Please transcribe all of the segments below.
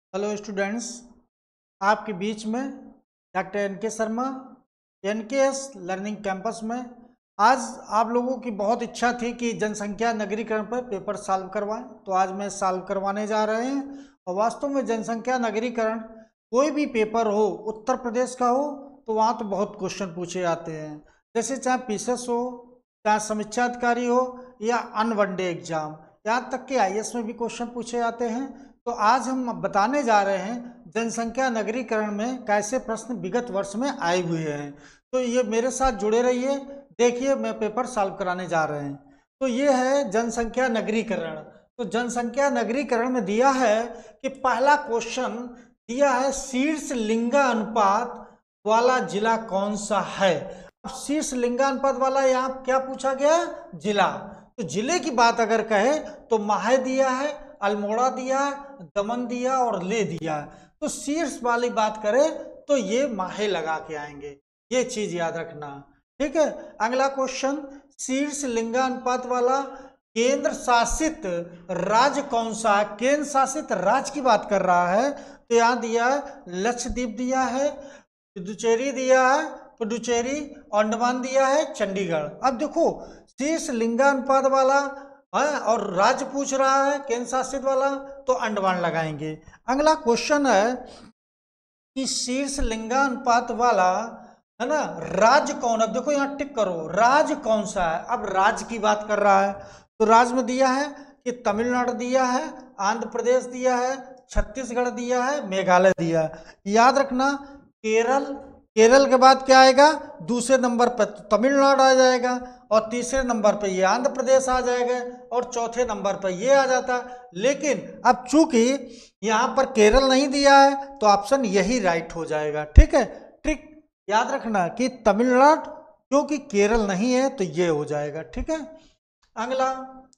Hello students, आपके बीच में doctor N के शर्मा, एनकेएस लर्निंग कैंपस में। आज आप लोगों की बहुत इच्छा थी कि जनसंख्या नगरीकरण पर पेपर सॉल्व करवाएं, तो आज मैं सॉल्व करवाने जा रहे हैं। और वास्तव में जनसंख्या नगरीकरण कोई भी पेपर हो, उत्तर प्रदेश का हो, तो वहाँ तो बहुत क्वेश्चन पूछे जाते हैं। जैसे चाहे पीसेस हो, चाहे समीक्षा अधिकारी हो, या अन वनडे एग्जाम, यहाँ तक कि आईएएस में भी क्वेश्चन पूछे जाते हैं। तो आज हम बताने जा रहे हैं जनसंख्या नगरीकरण में कैसे प्रश्न विगत वर्ष में आए हुए हैं। तो ये मेरे साथ जुड़े रहिए, देखिए मैं पेपर सॉल्व कराने जा रहे हैं। तो ये है जनसंख्या नगरीकरण। तो जनसंख्या नगरीकरण में दिया है कि पहला क्वेश्चन दिया है, शीर्ष लिंगानुपात वाला जिला कौन सा है। अब शीर्ष लिंगानुपात वाला यहाँ क्या पूछा गया? जिला। तो जिले की बात अगर कहे तो माहे दिया है, अल्मोड़ा दिया है, दमन दिया और ले दिया है। तो शीर्ष वाली बात करें तो ये माहे लगा के आएंगे, ये चीज याद रखना। ठीक है, अगला क्वेश्चन, शीर्ष लिंगानुपात वाला केंद्र शासित राज्य कौन सा है? केंद्र शासित राज्य की बात कर रहा है, तो यहाँ दिया है लक्षद्वीप दिया है, पुदुचेरी दिया है, पुदुचेरी, अंडमान दिया है, चंडीगढ़। अब देखो शीर्ष लिंगानुपात वाला है और राज्य पूछ रहा है केंद्र शासित वाला, तो अंडमान लगाएंगे। अगला क्वेश्चन है कि शीर्ष लिंगानुपात वाला है ना राज्य कौन। अब देखो यहाँ टिक करो, राज्य कौन सा है। अब राज्य की बात कर रहा है, तो राज्य में दिया है कि तमिलनाडु दिया है, आंध्र प्रदेश दिया है, छत्तीसगढ़ दिया है, मेघालय दिया है। याद रखना, केरल, केरल के बाद क्या आएगा? दूसरे नंबर पर तमिलनाडु आ जाएगा, और तीसरे नंबर पर ये आंध्र प्रदेश आ जाएगा, और चौथे नंबर पर ये आ जाता। लेकिन अब चूंकि यहाँ पर केरल नहीं दिया है, तो ऑप्शन यही राइट हो जाएगा। ठीक है, ट्रिक याद रखना कि तमिलनाडु, क्योंकि केरल नहीं है तो ये हो जाएगा। ठीक है, अगला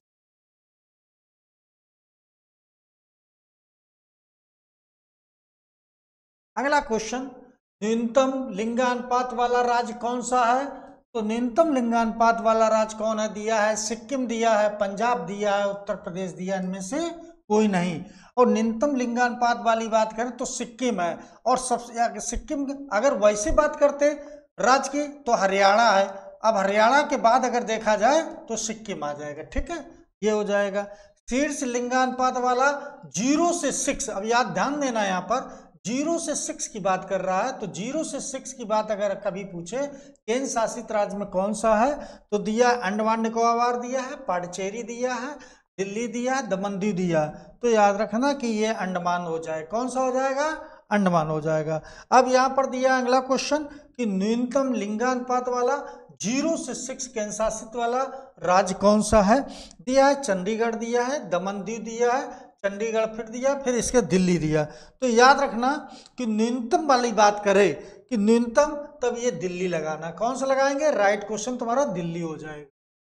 अगला क्वेश्चन, न्यूनतम लिंगानुपात वाला राज्य कौन सा है? तो न्यूनतम लिंगानुपात वाला राज्य कौन है? दिया है सिक्किम दिया है, पंजाब दिया है, उत्तर प्रदेश दिया है, इनमें से कोई नहीं। और न्यूनतम लिंगानुपात वाली बात करें तो सिक्किम है। और सबसे आगे सिक्किम, अगर वैसे बात करते राज्य की तो हरियाणा है। अब हरियाणा के बाद अगर देखा जाए तो सिक्किम आ जाएगा। ठीक है, ये हो जाएगा। शीर्ष लिंगानुपात वाला 0 से 6, अब याद ध्यान देना यहाँ पर 0 से 6 की बात कर रहा है। तो 0 से 6 की बात अगर कभी पूछे केंद्र शासित राज्य में कौन सा है, तो दिया अंडमान निकोबार दिया है, पांडिचेरी दिया है, दिल्ली दिया है, दमन दीव दिया है। तो याद रखना कि ये अंडमान हो जाए। कौन सा हो जाएगा? अंडमान हो जाएगा। अब यहाँ पर दिया अगला क्वेश्चन कि न्यूनतम लिंगानुपात वाला 0 से 6 केंद्र शासित वाला राज्य कौन सा है? दिया है चंडीगढ़ दिया है, दमन दीव दिया है, चंडीगढ़ फिर दिया, फिर इसके दिल्ली दिया। तो याद रखना कि न्यूनतम वाली बात करें कि न्यूनतम, तब ये दिल्ली लगाना। कौन सा लगाएंगे? राइट क्वेश्चन तुम्हारा दिल्ली हो जाएगा।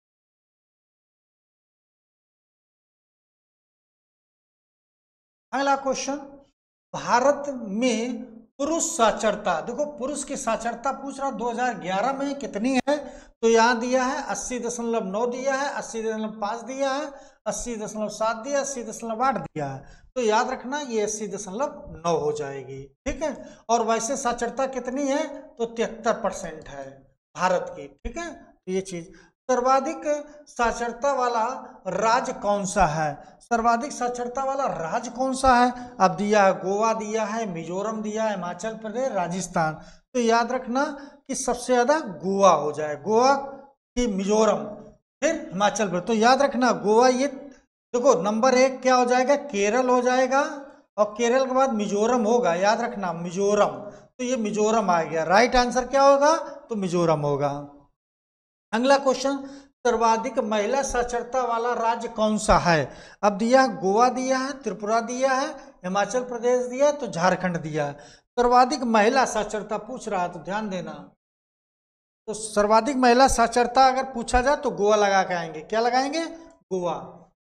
अगला क्वेश्चन, भारत में पुरुष साक्षरता, देखो पुरुष की साक्षरता पूछ रहा 2011 में कितनी है। तो यहाँ दिया है 80.9 दिया है, 80.5 दिया है, 80.7 दिया, 80.8 दिया है। तो याद रखना ये 80.9 हो जाएगी। ठीक है, और वैसे साक्षरता कितनी है? तो 73% है भारत की। ठीक है, तो ये चीज, सर्वाधिक साक्षरता वाला राज्य कौन सा है? सर्वाधिक साक्षरता वाला राज्य कौन सा है? अब दिया है गोवा दिया है, मिजोरम दिया है, हिमाचल प्रदेश, राजस्थान। तो याद रखना कि सबसे ज्यादा गोवा हो जाए, गोवा की मिजोरम, फिर हिमाचल प्रदेश। तो याद रखना गोवा, ये देखो नंबर 1 क्या हो जाएगा? केरल हो जाएगा, और केरल के बाद मिजोरम होगा। याद रखना मिजोरम, तो ये मिजोरम आ गया। राइट आंसर क्या होगा? तो मिजोरम होगा। अगला क्वेश्चन, सर्वाधिक महिला साक्षरता वाला राज्य कौन सा है? अब दिया गोवा दिया है, त्रिपुरा दिया है, हिमाचल प्रदेश दिया है, तो झारखंड दिया है। सर्वाधिक महिला साक्षरता पूछ रहा है तो ध्यान देना। तो सर्वाधिक महिला साक्षरता अगर पूछा जाए तो गोवा लगा के आएंगे। क्या लगाएंगे? गोवा।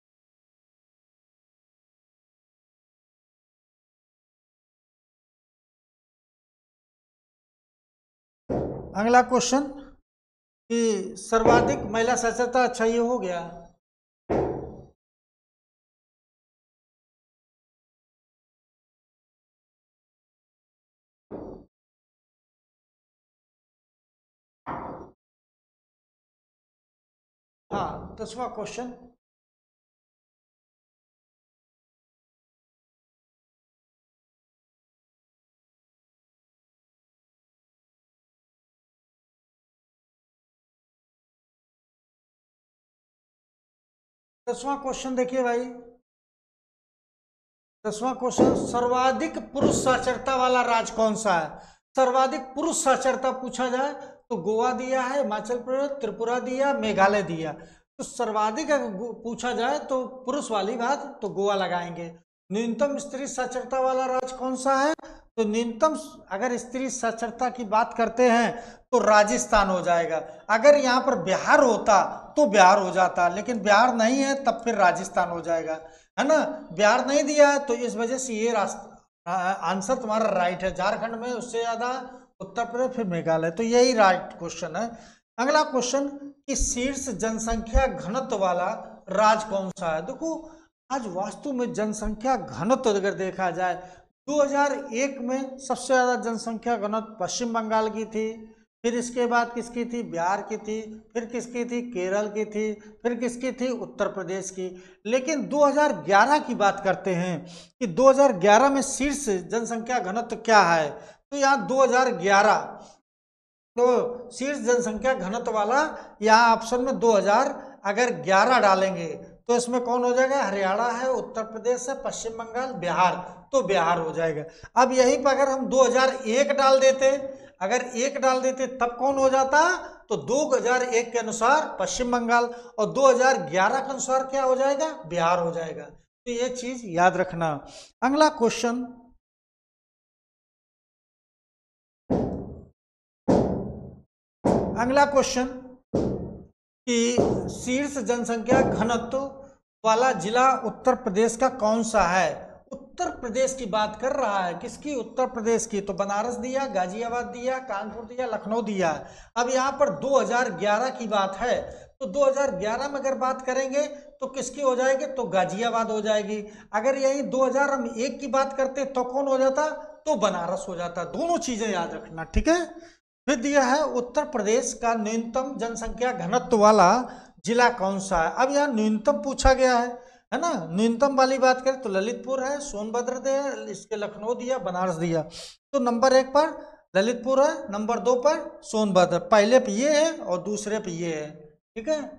अगला क्वेश्चन कि सर्वाधिक महिला साक्षरता, अच्छा ये हो गया। हाँ, 10वां क्वेश्चन। दसवां क्वेश्चन देखिए भाई, 10वां क्वेश्चन, सर्वाधिक पुरुष साक्षरता वाला राज्य कौन सा है? सर्वाधिक पुरुष साक्षरता पूछा जाए तो गोवा दिया है, हिमाचल प्रदेश, त्रिपुरा दिया, मेघालय दिया। तो सर्वाधिक अगर पूछा जाए तो पुरुष वाली बात तो गोवा लगाएंगे। न्यूनतम स्त्री साक्षरता वाला राज्य कौन सा है? तो न्यूनतम अगर स्त्री साक्षरता की बात करते हैं तो राजस्थान हो जाएगा। अगर यहाँ पर बिहार होता तो बिहार हो जाता, लेकिन बिहार नहीं है, तब फिर राजस्थान हो जाएगा, है ना। बिहार नहीं दिया है तो इस वजह से ये रास्ता आंसर तुम्हारा राइट है। झारखंड में उससे ज्यादा, उत्तर प्रदेश, फिर मेघालय, तो यही राइट क्वेश्चन है। अगला क्वेश्चन कि शीर्ष जनसंख्या घनत्व वाला राज्य कौन सा है? देखो, आज वास्तु में जनसंख्या घनत्व अगर देखा जाए, 2001 में सबसे ज्यादा जनसंख्या घनत्व पश्चिम बंगाल की थी, फिर इसके बाद किसकी थी? बिहार की थी, फिर किसकी थी? केरल की थी, फिर किसकी थी? उत्तर प्रदेश की। लेकिन 2011 की बात करते हैं कि 2011 में शीर्ष जनसंख्या घनत्व क्या है, तो यहाँ 2011, तो शीर्ष जनसंख्या घनत्व वाला यहाँ ऑप्शन में 2011 डालेंगे तो इसमें कौन हो जाएगा? हरियाणा है, उत्तर प्रदेश है, पश्चिम बंगाल, बिहार, तो बिहार हो जाएगा। अब यहीं पर अगर हम 2001 डाल देते, अगर 1 डाल देते तब कौन हो जाता? तो 2001 के अनुसार पश्चिम बंगाल, और 2011 के अनुसार क्या हो जाएगा? बिहार हो जाएगा। तो ये चीज याद रखना। अगला क्वेश्चन, अगला क्वेश्चन कि शीर्ष जनसंख्या घनत्व वाला जिला उत्तर प्रदेश का कौन सा है? उत्तर प्रदेश की बात कर रहा है, किसकी? उत्तर प्रदेश की। तो बनारस दिया, गाजियाबाद दिया, कानपुर दिया, लखनऊ दिया। अब यहाँ पर 2011 की बात है, तो 2011 में अगर बात करेंगे तो किसकी हो जाएगी? तो गाजियाबाद हो जाएगी। अगर यही 2001 की बात करते तो कौन हो जाता? तो बनारस हो जाता। दोनों चीजें याद रखना, ठीक है। फिर दिया है उत्तर प्रदेश का न्यूनतम जनसंख्या घनत्व वाला जिला कौन सा है? अब यहाँ न्यूनतम पूछा गया है ना। न्यूनतम वाली बात करें तो ललितपुर है, सोनभद्र दिया, इसके लखनऊ दिया, बनारस दिया। तो नंबर 1 पर ललितपुर है, नंबर 2 पर सोनभद्र। पहले पे ये है और दूसरे पे ये है, ठीक है।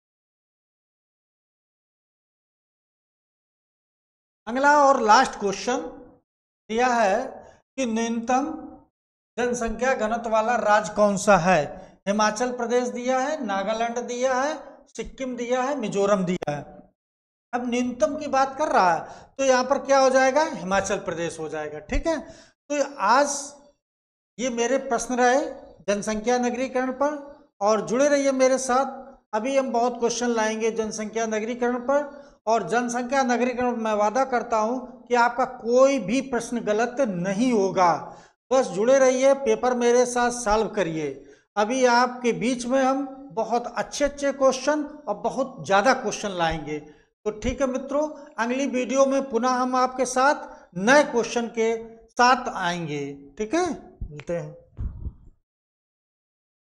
अगला और लास्ट क्वेश्चन दिया है कि न्यूनतम जनसंख्या घनत्व वाला राज्य कौन सा है? हिमाचल प्रदेश दिया है, नागालैंड दिया है, सिक्किम दिया है, मिजोरम दिया है। अब न्यूनतम की बात कर रहा है तो यहाँ पर क्या हो जाएगा? हिमाचल प्रदेश हो जाएगा, ठीक है। तो आज ये मेरे प्रश्न रहे जनसंख्या नगरीकरण पर, और जुड़े रहिए मेरे साथ। अभी हम बहुत क्वेश्चन लाएंगे जनसंख्या नगरीकरण पर, और जनसंख्या नगरीकरण मैं वादा करता हूं कि आपका कोई भी प्रश्न गलत नहीं होगा। बस जुड़े रहिए, पेपर मेरे साथ सॉल्व करिए। अभी आपके बीच में हम बहुत अच्छे अच्छे क्वेश्चन और बहुत ज़्यादा क्वेश्चन लाएंगे। तो ठीक है मित्रों, अगली वीडियो में पुनः हम आपके साथ नए क्वेश्चन के साथ आएंगे, ठीक है। मिलते हैं।